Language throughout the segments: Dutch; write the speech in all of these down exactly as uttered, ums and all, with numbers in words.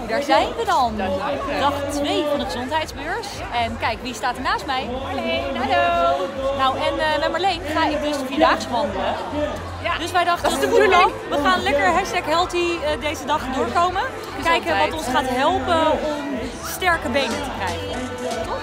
daar zijn we dan. Dag twee van de gezondheidsbeurs. En kijk, wie staat er naast mij? Marleen, hallo. Nou, en uh, met Marleen ga ik dus de vierdaagse wandelen. Ja, dus wij dachten, dat is de bedoeling. We gaan lekker hashtag healthy uh, deze dag doorkomen. Kijken wat ons gaat helpen om sterke benen te krijgen. Toch?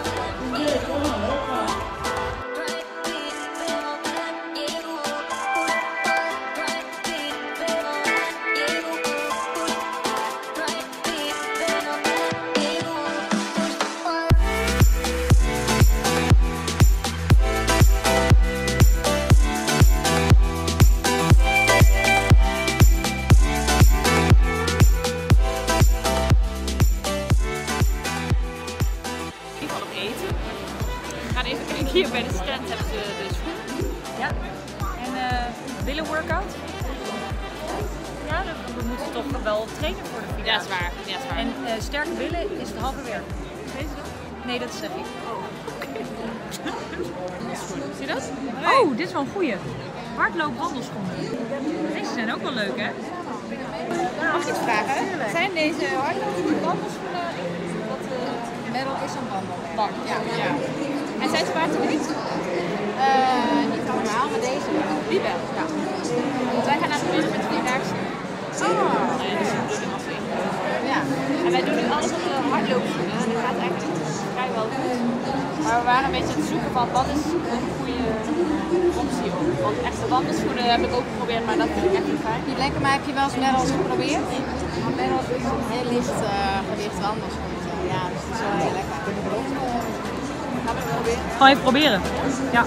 Hier bij de stand hebben ze de schoenen. Ja. En uh, billen workout. Ja, we moeten toch wel trainen voor de vierdaagse. Ja, dat is waar. Ja, is waar. En uh, sterke billen is het halve werk. Weet je dat? Nee, dat zeg ik. Oh, oké. Okay. Zie je dat? Nee. Oh, dit is wel een goeie. Hardloopwandelschoenen. Deze zijn ook wel leuk, hè? Mag ik iets vragen? Zijn deze hardloopwandelschoenen wat uh, Merel is aan wandelen? Ja. ja. En zijn ze waterdicht? Uh, niet allemaal, maar deze wel. Die wel? Ja. Want wij gaan naar de buurt met de vierdaagse. Oh. Nee, dat is de bedoeling als we inkomen. Ja. En wij doen nu alles op de hardloopschoenen. Dat gaat eigenlijk vrijwel goed. Maar we waren een beetje aan het zoeken van wat is een goede optie op. Want echte wandelschoenen heb ik ook geprobeerd, maar dat vind ik echt niet fijn. Die lekker, maar heb je wel eens Merrel's geprobeerd? Want Merrel's is een heel licht uh, gewicht wandelschoen. Ja, dus dat is wel heel lekker. Gaan we het proberen? Gewoon even proberen. Ja.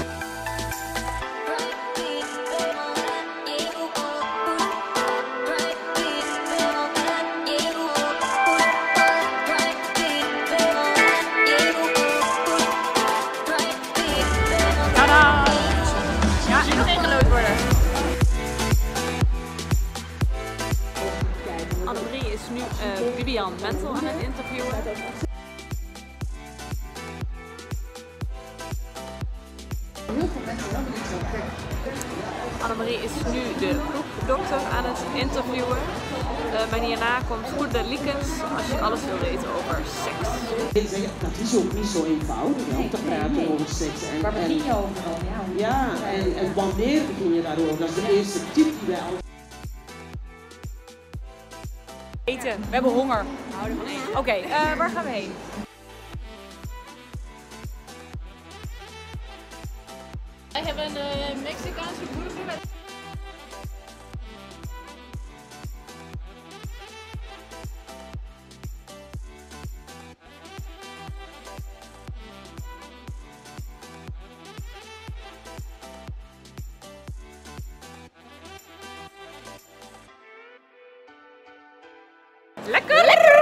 Tadaa! Ja, ik nog ingelood worden. Annemarie is nu uh, Vivian Mentel aan het interviewen. Annemarie is nu de poepdokter aan het interviewen. Uh, maar hierna komt Goede Liekens als je alles wil weten over seks. Dat is ook niet zo eenvoudig om te praten over seks. En, Waar begin je over dan? Ja, ja en, en wanneer begin je daarover? Dat is de eerste tip die wij al. Eten, we hebben honger. We houden van eten. Oké, okay, uh, waar gaan we heen? Wij hebben een uh, Mexicaanse burger met... Lekker! Lekker!